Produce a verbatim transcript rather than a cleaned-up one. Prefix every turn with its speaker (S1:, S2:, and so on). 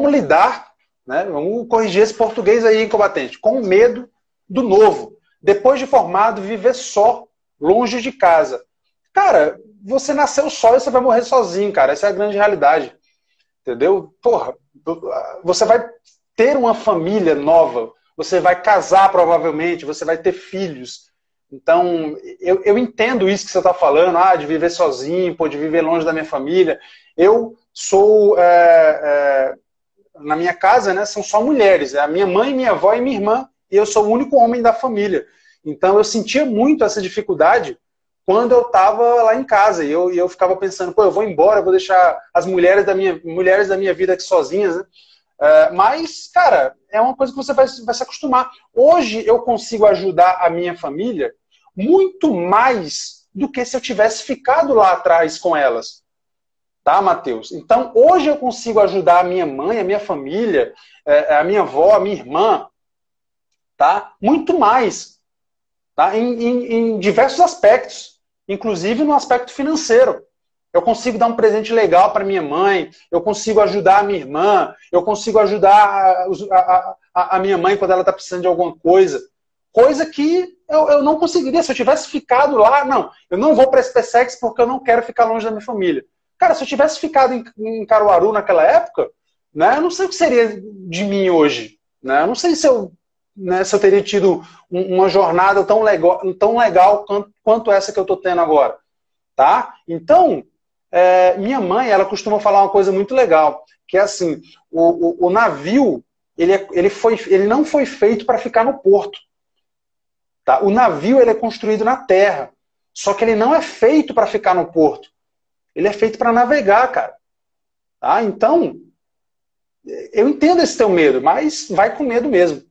S1: como lidar, né? Vamos corrigir esse português aí, hein, combatente, com medo do novo. Depois de formado, viver só, longe de casa. Cara, você nasceu só e você vai morrer sozinho, cara. Essa é a grande realidade. Entendeu? Porra, você vai ter uma família nova, você vai casar provavelmente, você vai ter filhos. Então, eu, eu entendo isso que você está falando, ah, de viver sozinho, pô, de viver longe da minha família. Eu sou, é, é, na minha casa, né, são só mulheres, é a minha mãe, minha avó e minha irmã, e eu sou o único homem da família. Então, eu sentia muito essa dificuldade quando eu estava lá em casa, e eu, e eu ficava pensando, pô, eu vou embora, eu vou deixar as mulheres da minha, mulheres da minha vida aqui sozinhas, né? É, mas, cara, é uma coisa que você vai, vai se acostumar. Hoje eu consigo ajudar a minha família muito mais do que se eu tivesse ficado lá atrás com elas. Tá, Matheus? Então, hoje eu consigo ajudar a minha mãe, a minha família, a minha avó, a minha irmã, tá? Muito mais, tá? Em, em, em diversos aspectos, inclusive no aspecto financeiro. Eu consigo dar um presente legal para minha mãe, eu consigo ajudar a minha irmã, eu consigo ajudar a, a, a, a minha mãe quando ela está precisando de alguma coisa. Coisa que eu, eu não conseguiria. Se eu tivesse ficado lá, não, eu não vou para a SpaceX porque eu não quero ficar longe da minha família. Cara, se eu tivesse ficado em, em Caruaru naquela época, né, eu não sei o que seria de mim hoje. Né? Eu não sei se eu, né, se eu teria tido um, uma jornada tão legal, tão legal quanto, quanto essa que eu estou tendo agora. Tá? Então, é, minha mãe, ela costuma falar uma coisa muito legal, que é assim, o, o, o navio, ele, é, ele, foi, ele não foi feito para ficar no porto. Tá? O navio, ele é construído na terra, só que ele não é feito para ficar no porto. Ele é feito para navegar, cara. Tá? Então, eu entendo esse teu medo, mas vai com medo mesmo.